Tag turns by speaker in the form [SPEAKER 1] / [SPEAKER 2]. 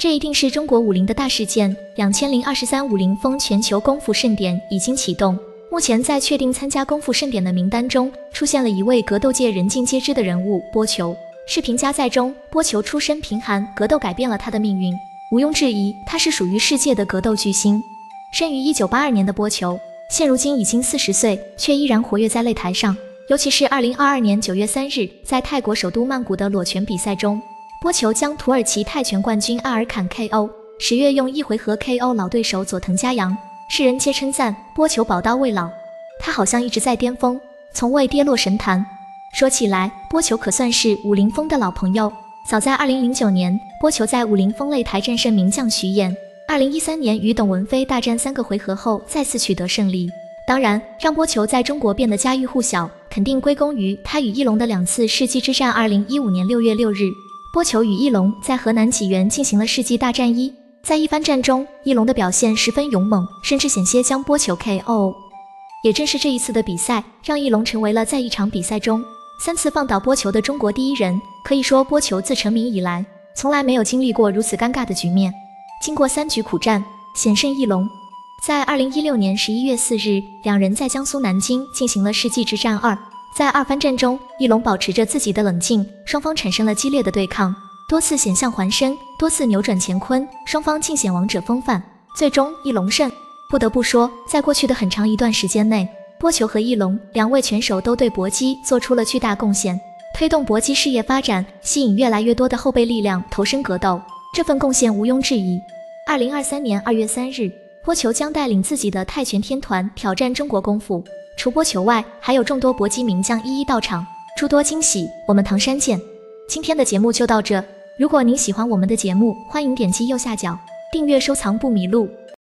[SPEAKER 1] 这一定是中国武林的大事件。2023武林风全球功夫盛典已经启动，目前在确定参加功夫盛典的名单中，出现了一位格斗界人尽皆知的人物——波球。视频加载中，波球出身贫寒，格斗改变了他的命运。毋庸置疑，他是属于世界的格斗巨星。生于1982年的波球，现如今已经40岁，却依然活跃在擂台上。尤其是2022年9月3日，在泰国首都曼谷的裸拳比赛中，波球将土耳其泰拳冠军阿尔坎 KO。10月用1回合 KO 老对手佐藤嘉阳，世人皆称赞波球宝刀未老，他好像一直在巅峰，从未跌落神坛。说起来，波球可算是武林风的老朋友。早在2009年，波球在武林风擂台战胜名将徐衍。2013年与董文飞大战3个回合后，再次取得胜利。当然，让波球在中国变得家喻户晓，肯定归功于他与翼龙的2次世纪之战。2015年6月6日，波球与翼龙在河南济源进行了世纪大战1。在一番战中，翼龙的表现十分勇猛，甚至险些将波球 KO。也正是这一次的比赛，让翼龙成为了在一场比赛中3次放倒波球的中国第一人。可以说，波球自成名以来，从来没有经历过如此尴尬的局面。经过3局苦战，险胜翼龙。在2016年11月4日，两人在江苏南京进行了世纪之战2。在2番战中，翼龙保持着自己的冷静，双方产生了激烈的对抗，多次险象环生，多次扭转乾坤，双方尽显王者风范，最终翼龙胜。不得不说，在过去的很长一段时间内，波球和翼龙2位拳手都对搏击做出了巨大贡献，推动搏击事业发展，吸引越来越多的后备力量投身格斗，这份贡献毋庸置疑。2023年2月3日，波球将带领自己的泰拳天团挑战中国功夫，除波球外，还有众多搏击名将一一到场，诸多惊喜，我们唐山见。今天的节目就到这，如果您喜欢我们的节目，欢迎点击右下角订阅收藏不迷路。